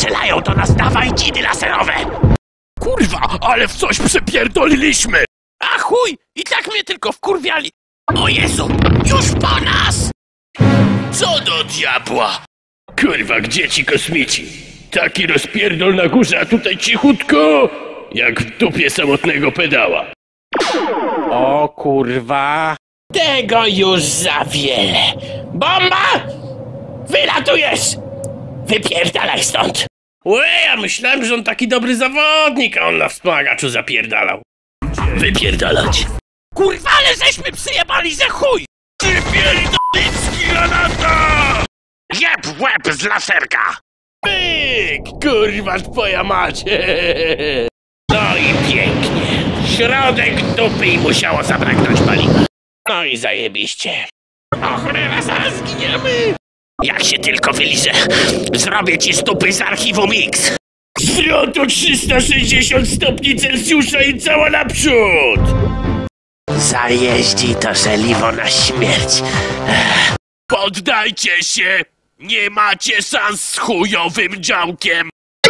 strzelają do nas, dawaj dzidy laserowe! Kurwa, ale w coś przepierdoliliśmy! A chuj, i tak mnie tylko wkurwiali. O Jezu, już po nas! Co do diabła? Kurwa, gdzie ci kosmici? Taki rozpierdol na górze, a tutaj cichutko, jak w dupie samotnego pedała. O kurwa. Tego już za wiele. Bomba! Wylatujesz! Wypierdalaj stąd! Łe, ja myślałem, że on taki dobry zawodnik, a on na wspomagaczu zapierdalał. Wypierdalać. Kurwa, ale żeśmy przyjebali ze chuj! Ty pierdolicki granata! Jeb w łeb z laserka! Pyk! Kurwa, twoja mać! No i pięknie. Środek dupy i musiało zabraknąć paliwa. No i zajebiście. O cholera, zaraz zginiemy! Jak się tylko wyliżę, zrobię ci z dupy z archiwum X. Zwrot o 360 stopni Celsjusza i cała naprzód! Zajeździ to żeliwo na śmierć. Poddajcie się! Nie macie szans z chujowym działkiem!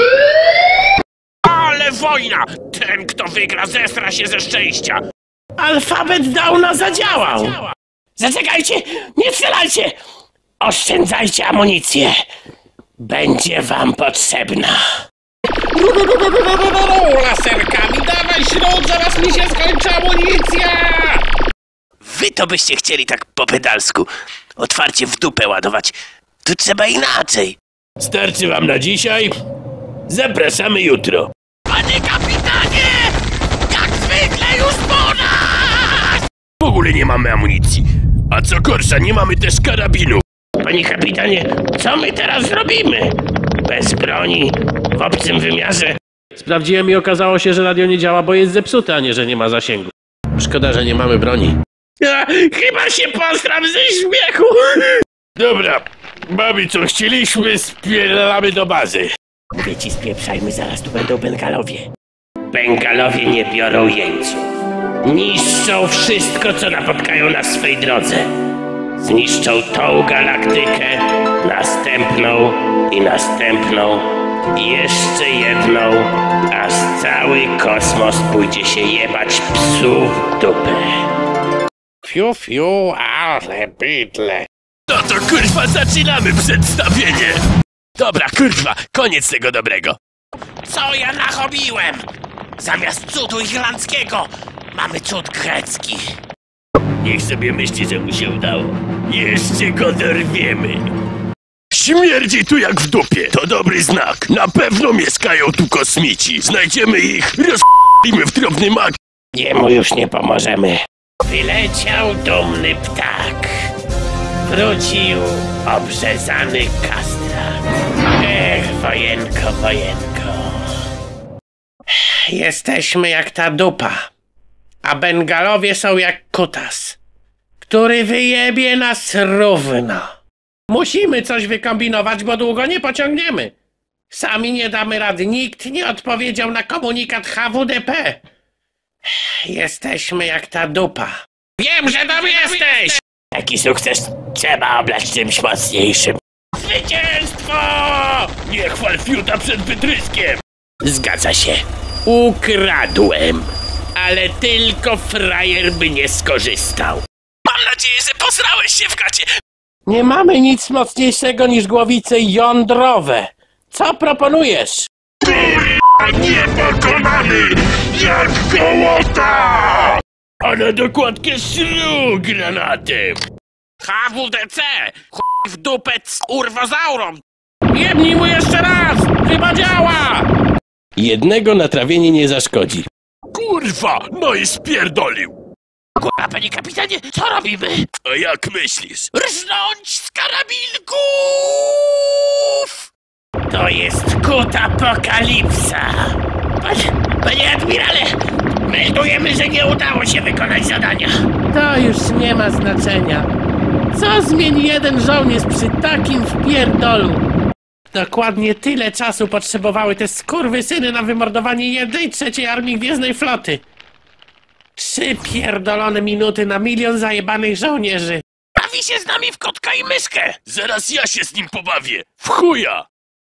Ale wojna! Ten, kto wygra, zesra się ze szczęścia! Alfabet Downa zadziałał! Zaczekajcie! Nie strzelajcie! Oszczędzajcie amunicję! Będzie wam potrzebna! Laserkami, dawaj śród, zaraz mi się skończy amunicja! Wy to byście chcieli tak po pedalsku. Otwarcie w dupę ładować. Tu trzeba inaczej. Starczy wam na dzisiaj? Zapraszamy jutro. Panie kapitanie! Jak zwykle już po nas! W ogóle nie mamy amunicji. A co gorsza, nie mamy też karabinu. Panie kapitanie, co my teraz zrobimy? Bez broni, w obcym wymiarze. Sprawdziłem i okazało się, że radio nie działa, bo jest zepsute, a nie, że nie ma zasięgu. Szkoda, że nie mamy broni. Chyba się postram ze śmiechu. Dobra, mamy co chcieliśmy, spierdalamy do bazy. Mówię ci, spieprzajmy, zaraz tu będą Bengalowie. Bengalowie nie biorą jeńców. Niszczą wszystko, co napotkają na swej drodze. Zniszczą tą galaktykę, następną i następną i jeszcze jedną, aż cały kosmos pójdzie się jebać psu w dupę. Fiu, fiu, ale bydle. No to kurwa zaczynamy przedstawienie. Dobra kurwa, koniec tego dobrego. Co ja nachobiłem? Zamiast cudu irlandzkiego mamy cud grecki. Niech sobie myśli, że mu się udało. Jeszcze go dorwiemy. Śmierdzi tu jak w dupie. To dobry znak. Na pewno mieszkają tu kosmici. Znajdziemy ich, rozp***imy w drobny mak. Jemu już nie pomożemy. Wyleciał dumny ptak. Wrócił obrzezany kastrat. Ech, wojenko, wojenko. Jesteśmy jak ta dupa. A Bengalowie są jak kutas, który wyjebie nas równo. Musimy coś wykombinować, bo długo nie pociągniemy. Sami nie damy rady. Nikt nie odpowiedział na komunikat HWDP. Jesteśmy jak ta dupa. Wiem, że tam jesteś! Taki sukces trzeba oblać czymś mocniejszym. Zwycięstwo! Nie chwal fiuta przed wytryskiem. Zgadza się. Ukradłem. Ale tylko frajer by nie skorzystał. Mam nadzieję, że posrałeś się w gacie. Nie mamy nic mocniejszego niż głowice jądrowe. Co proponujesz? Kurwa, niepokonany! Jak gołota! A na dokładkę szlu granatem! HWDC! Chuj w dupę z urwozaurom! Jebnij mu jeszcze raz! Chyba działa! Jednego natrawienie nie zaszkodzi. Kurwa, no i spierdolił! Kurwa, panie kapitanie, co robimy? A jak myślisz? Rżnąć z karabinków! To jest kut apokalipsa! Panie admirale, meldujemy, że nie udało się wykonać zadania. To już nie ma znaczenia. Co zmieni jeden żołnierz przy takim wpierdolu? Dokładnie tyle czasu potrzebowały te skurwysyny na wymordowanie 1/3 armii Gwiezdnej Floty. 3 pierdolone minuty na 1 000 000 zajebanych żołnierzy. Bawi się z nami w kotka i myszkę. Zaraz ja się z nim pobawię. W chuja.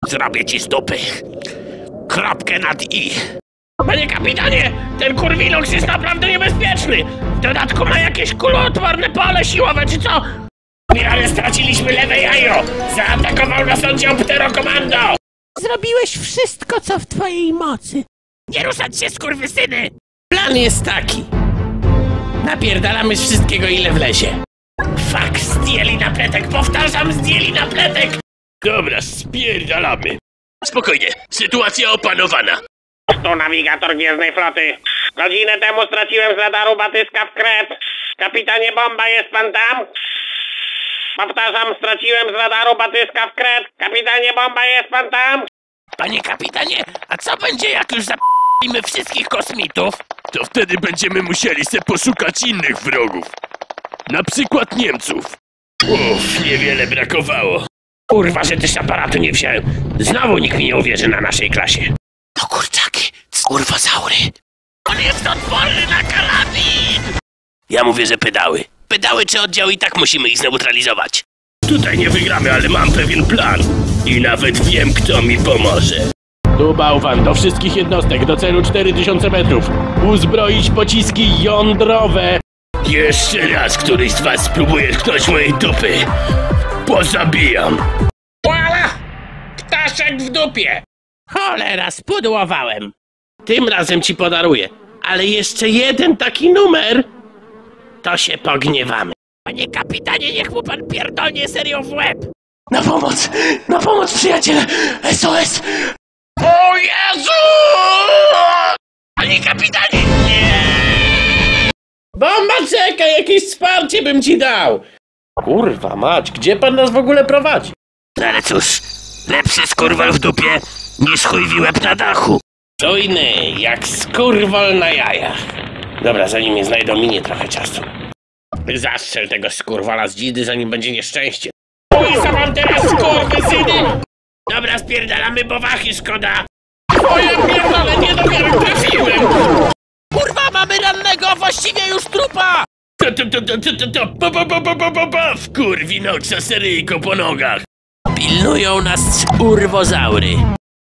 Zrobię ci z dupy kropkę nad i. Panie kapitanie, ten kurwiloks jest naprawdę niebezpieczny. W dodatku ma jakieś kuloodporne pole siłowe, czy co? Ale straciliśmy lewe jajo. Zaatakował nas oddział Pterokomando. Zrobiłeś wszystko, co w twojej mocy. Nie ruszać się, skurwysyny! Plan jest taki. Napierdalamy z wszystkiego, ile wlezie. Fuck, zdjęli napletek, powtarzam, zdjęli napletek! Dobra, spierdalamy. Spokojnie, sytuacja opanowana. Tu nawigator Gwiezdnej Floty. Godzinę temu straciłem z radaru batyska w Kret. Kapitanie Bomba, jest pan tam? Powtarzam, straciłem z radaru batyska w Kret. Kapitanie Bomba, jest pan tam? Panie kapitanie, a co będzie, jak już zapalimy wszystkich kosmitów? To wtedy będziemy musieli se poszukać innych wrogów. Na przykład Niemców. Uff, niewiele brakowało. Kurwa, że też aparatu nie wziąłem. Znowu nikt mi nie uwierzy na naszej klasie. To kurczaki, skurwozaury. On jest odporny na karabin! Ja mówię, że pedały. Pedały czy oddział, i tak musimy ich zneutralizować. Tutaj nie wygramy, ale mam pewien plan. I nawet wiem, kto mi pomoże. Tu bałwan, do wszystkich jednostek, do celu 4000 metrów. Uzbroić pociski jądrowe. Jeszcze raz któryś z was spróbuje tknąć mojej dupy. Pozabijam. Voila! Ptaszek w dupie! Cholera, spudłowałem. Tym razem ci podaruję. Ale jeszcze jeden taki numer, to się pogniewamy. Panie kapitanie, niech mu pan pierdolnie serio w łeb. Na pomoc, przyjaciele! SOS! O Jezu! Panie kapitanie, nie! Bomba, czekaj, jakieś wsparcie bym ci dał. Kurwa mać, gdzie pan nas w ogóle prowadzi? No ale cóż, lepszy skurwal w dupie niż chuj wiłeb na dachu. Czujny, jak skurwol na jajach. Dobra, zanim mnie znajdą, minie trochę czasu. Zastrzel tego skurwala z dzidy, zanim będzie nieszczęście. Co mam teraz, skurwysyny? Dobra, spierdalamy, bo wachy szkoda. Twoje pierdolę, nie dopiero trafiłem! Kurwa, mamy rannego, a właściwie już trupa! Wkurwi noc, seryjko po nogach. Pilnują nas skurwozaury.